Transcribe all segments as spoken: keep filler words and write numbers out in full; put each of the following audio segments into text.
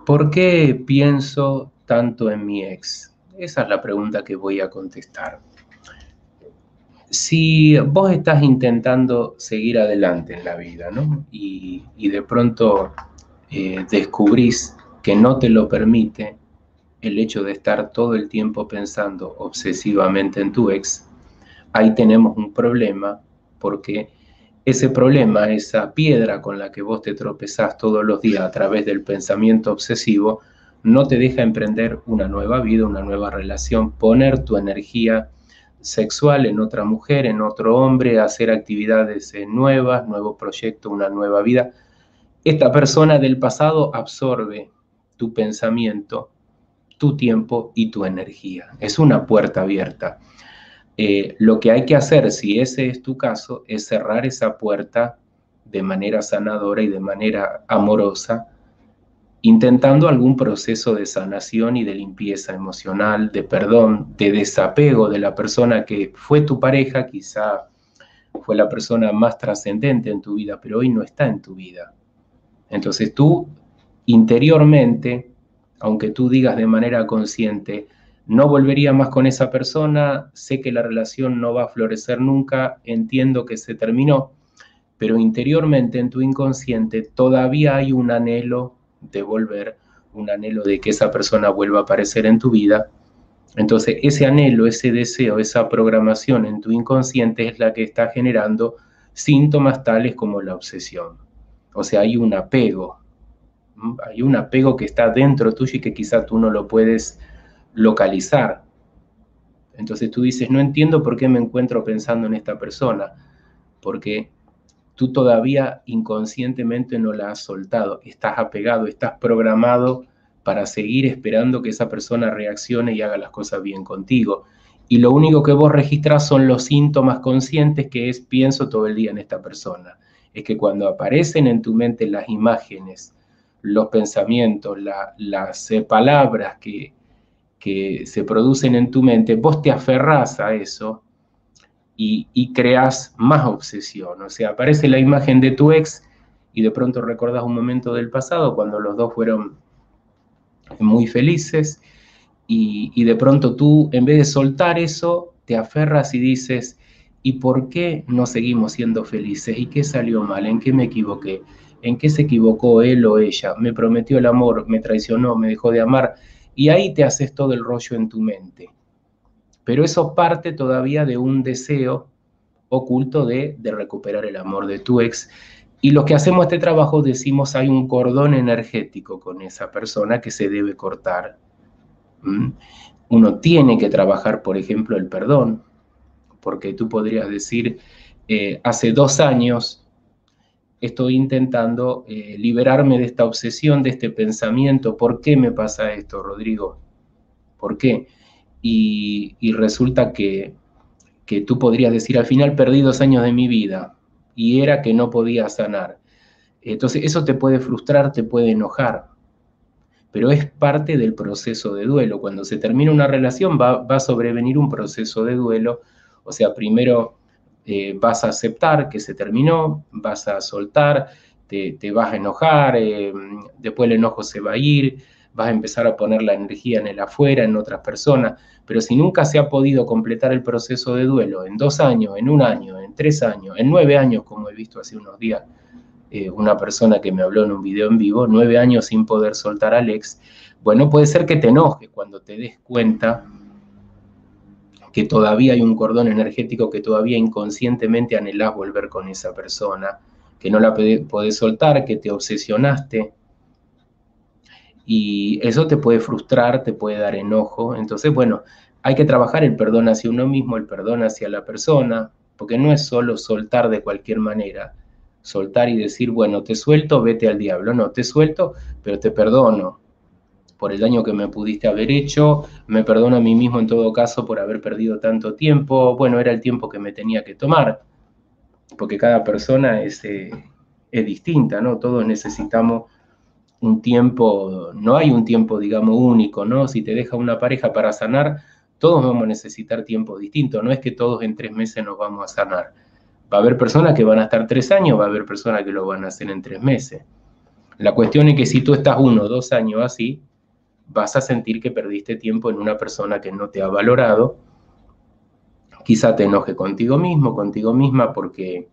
¿Por qué pienso tanto en mi ex? Esa es la pregunta que voy a contestar. Si vos estás intentando seguir adelante en la vida, ¿no? Y, y de pronto eh, descubrís que no te lo permite el hecho de estar todo el tiempo pensando obsesivamente en tu ex, ahí tenemos un problema, porque ese problema, esa piedra con la que vos te tropezás todos los días a través del pensamiento obsesivo, no te deja emprender una nueva vida, una nueva relación, poner tu energía sexual en otra mujer, en otro hombre, hacer actividades nuevas, nuevo proyecto, una nueva vida. Esta persona del pasado absorbe tu pensamiento, tu tiempo y tu energía. Es una puerta abierta. Eh, lo que hay que hacer, si ese es tu caso, es cerrar esa puerta de manera sanadora y de manera amorosa, intentando algún proceso de sanación y de limpieza emocional, de perdón, de desapego de la persona que fue tu pareja, quizá fue la persona más trascendente en tu vida, pero hoy no está en tu vida. Entonces tú interiormente, aunque tú digas de manera consciente, no volvería más con esa persona, sé que la relación no va a florecer nunca, entiendo que se terminó, pero interiormente en tu inconsciente todavía hay un anhelo de volver, un anhelo de que esa persona vuelva a aparecer en tu vida. Entonces ese anhelo, ese deseo, esa programación en tu inconsciente es la que está generando síntomas tales como la obsesión. O sea, hay un apego, hay un apego que está dentro tuyo y que quizá tú no lo puedes localizar. Entonces tú dices, no entiendo por qué me encuentro pensando en esta persona, porque tú todavía inconscientemente no la has soltado, estás apegado, estás programado para seguir esperando que esa persona reaccione y haga las cosas bien contigo. Y lo único que vos registrás son los síntomas conscientes, que es pienso todo el día en esta persona. Es que cuando aparecen en tu mente las imágenes, los pensamientos, la, las eh, palabras que, que se producen en tu mente, vos te aferrás a eso y, y creas más obsesión. O sea, aparece la imagen de tu ex y de pronto recordás un momento del pasado cuando los dos fueron muy felices y, y de pronto tú, en vez de soltar eso, te aferras y dices, ¿y por qué no seguimos siendo felices? ¿Y qué salió mal? ¿En qué me equivoqué? ¿En qué se equivocó él o ella? Me prometió el amor, me traicionó, me dejó de amar. Y ahí te haces todo el rollo en tu mente. Pero eso parte todavía de un deseo oculto de, de recuperar el amor de tu ex. Y los que hacemos este trabajo decimos hay un cordón energético con esa persona que se debe cortar. ¿Mm? Uno tiene que trabajar, por ejemplo, el perdón, porque tú podrías decir, eh, hace dos años estoy intentando eh, liberarme de esta obsesión, de este pensamiento. ¿Por qué me pasa esto, Rodrigo? ¿Por qué? Y, y resulta que, que tú podrías decir, al final perdí dos años de mi vida y era que no podía sanar. Entonces eso te puede frustrar, te puede enojar, pero es parte del proceso de duelo. Cuando se termina una relación va, va a sobrevenir un proceso de duelo, o sea, primero eh, vas a aceptar que se terminó, vas a soltar, te, te vas a enojar, eh, después el enojo se va a ir, vas a empezar a poner la energía en el afuera, en otras personas, pero si nunca se ha podido completar el proceso de duelo en dos años, en un año, en tres años, en nueve años, como he visto hace unos días, eh, una persona que me habló en un video en vivo, nueve años sin poder soltar al ex, bueno, puede ser que te enoje cuando te des cuenta que todavía hay un cordón energético, que todavía inconscientemente anhelás volver con esa persona, que no la podés soltar, que te obsesionaste, y eso te puede frustrar, te puede dar enojo. Entonces, bueno, hay que trabajar el perdón hacia uno mismo, el perdón hacia la persona, porque no es solo soltar de cualquier manera, soltar y decir, bueno, te suelto, vete al diablo. No, te suelto, pero te perdono por el daño que me pudiste haber hecho, me perdono a mí mismo en todo caso por haber perdido tanto tiempo. Bueno, era el tiempo que me tenía que tomar, porque cada persona es, eh, es distinta, ¿no? Todos necesitamos un tiempo, no hay un tiempo, digamos, único, ¿no? Si te deja una pareja para sanar, todos vamos a necesitar tiempo distinto, no es que todos en tres meses nos vamos a sanar. Va a haber personas que van a estar tres años, va a haber personas que lo van a hacer en tres meses. La cuestión es que si tú estás uno o dos años así, vas a sentir que perdiste tiempo en una persona que no te ha valorado. Quizá te enoje contigo mismo, contigo misma, porque,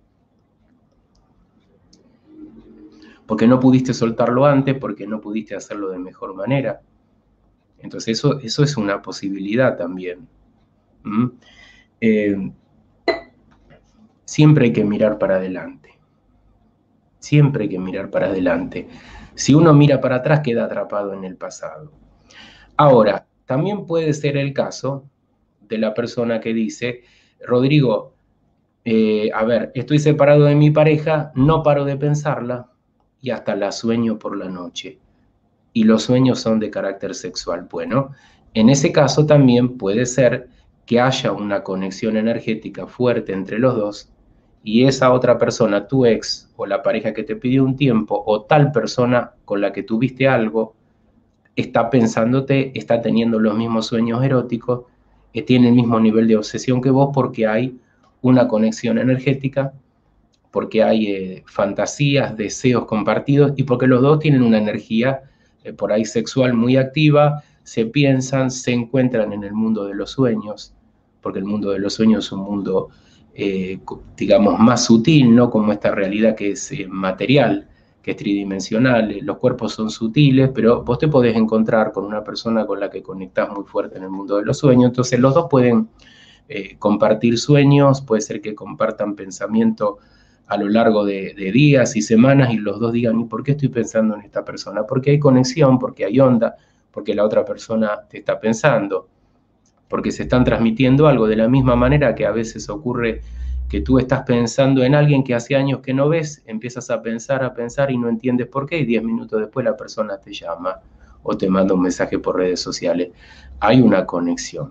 porque no pudiste soltarlo antes, porque no pudiste hacerlo de mejor manera. Entonces eso, eso es una posibilidad también. ¿Mm? Eh, siempre hay que mirar para adelante. Siempre hay que mirar para adelante. Si uno mira para atrás, queda atrapado en el pasado. Ahora, también puede ser el caso de la persona que dice, Rodrigo, eh, a ver, estoy separado de mi pareja, no paro de pensarla y hasta la sueño por la noche. Y los sueños son de carácter sexual. Bueno, en ese caso también puede ser que haya una conexión energética fuerte entre los dos y esa otra persona, tu ex o la pareja que te pidió un tiempo o tal persona con la que tuviste algo, está pensándote, está teniendo los mismos sueños eróticos, eh, tiene el mismo nivel de obsesión que vos porque hay una conexión energética, porque hay eh, fantasías, deseos compartidos y porque los dos tienen una energía eh, por ahí sexual muy activa, se piensan, se encuentran en el mundo de los sueños, porque el mundo de los sueños es un mundo, eh, digamos, más sutil, no como esta realidad que es eh, material, que es tridimensional. Los cuerpos son sutiles, pero vos te podés encontrar con una persona con la que conectás muy fuerte en el mundo de los sueños, entonces los dos pueden eh, compartir sueños, puede ser que compartan pensamiento a lo largo de, de días y semanas y los dos digan, ¿y por qué estoy pensando en esta persona? Porque hay conexión, porque hay onda, porque la otra persona te está pensando, porque se están transmitiendo algo, de la misma manera que a veces ocurre que tú estás pensando en alguien que hace años que no ves, empiezas a pensar, a pensar y no entiendes por qué, y diez minutos después la persona te llama o te manda un mensaje por redes sociales. Hay una conexión.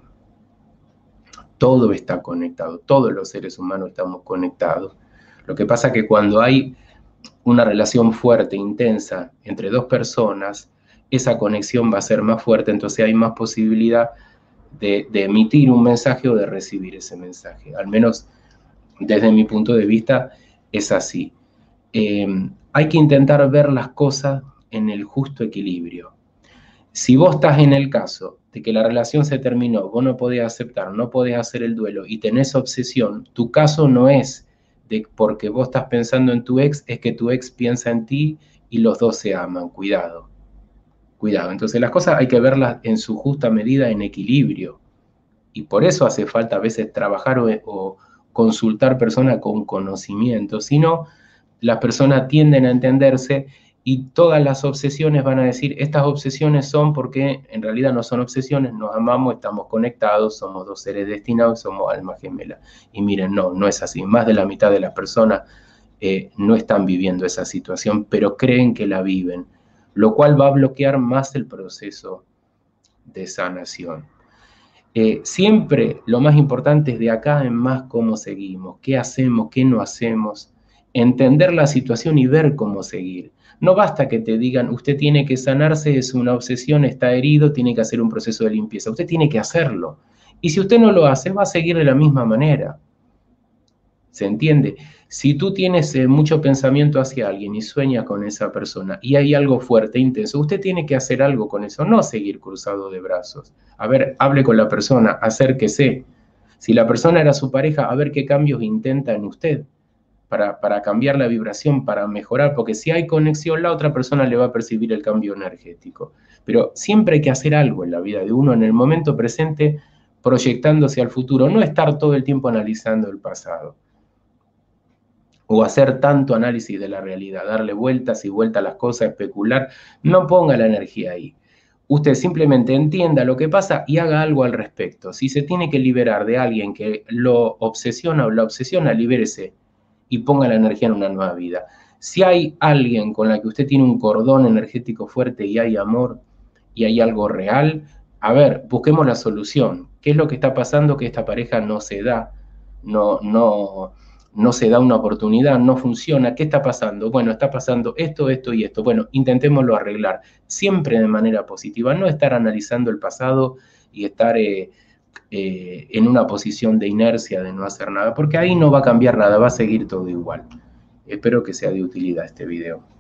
Todo está conectado, todos los seres humanos estamos conectados. Lo que pasa es que cuando hay una relación fuerte, intensa, entre dos personas, esa conexión va a ser más fuerte, entonces hay más posibilidad de, de emitir un mensaje o de recibir ese mensaje. Al menos desde mi punto de vista es así. Eh, hay que intentar ver las cosas en el justo equilibrio. Si vos estás en el caso de que la relación se terminó, vos no podés aceptar, no podés hacer el duelo y tenés obsesión, tu caso no es de porque vos estás pensando en tu ex, es que tu ex piensa en ti y los dos se aman. Cuidado, cuidado. Entonces las cosas hay que verlas en su justa medida, en equilibrio. Y por eso hace falta a veces trabajar o, o consultar personas con conocimiento. Si no, las personas tienden a entenderse y todas las obsesiones van a decir, estas obsesiones son porque en realidad no son obsesiones, nos amamos, estamos conectados, somos dos seres destinados, somos almas gemelas. Y miren, no, no es así. Más de la mitad de las personas eh, no están viviendo esa situación, pero creen que la viven, lo cual va a bloquear más el proceso de sanación. Eh, siempre lo más importante es de acá en más cómo seguimos, qué hacemos, qué no hacemos, entender la situación y ver cómo seguir. No basta que te digan, usted tiene que sanarse, es una obsesión, está herido, tiene que hacer un proceso de limpieza. Usted tiene que hacerlo. Y si usted no lo hace, va a seguir de la misma manera. ¿Se entiende? Si tú tienes eh, mucho pensamiento hacia alguien y sueñas con esa persona y hay algo fuerte, intenso, usted tiene que hacer algo con eso, no seguir cruzado de brazos. A ver, hable con la persona, acérquese. Si la persona era su pareja, a ver qué cambios intenta en usted para, para cambiar la vibración, para mejorar, porque si hay conexión, la otra persona le va a percibir el cambio energético. Pero siempre hay que hacer algo en la vida de uno en el momento presente, proyectándose al futuro, no estar todo el tiempo analizando el pasado o hacer tanto análisis de la realidad, darle vueltas y vueltas a las cosas, especular. No ponga la energía ahí. Usted simplemente entienda lo que pasa y haga algo al respecto. Si se tiene que liberar de alguien que lo obsesiona o la obsesiona, libérese y ponga la energía en una nueva vida. Si hay alguien con la que usted tiene un cordón energético fuerte y hay amor y hay algo real, a ver, busquemos la solución. ¿Qué es lo que está pasando que esta pareja no se da? No, no, no se da una oportunidad, no funciona. ¿Qué está pasando? Bueno, está pasando esto, esto y esto. Bueno, intentémoslo arreglar, siempre de manera positiva, no estar analizando el pasado y estar eh, eh, en una posición de inercia, de no hacer nada, porque ahí no va a cambiar nada, va a seguir todo igual. Espero que sea de utilidad este video.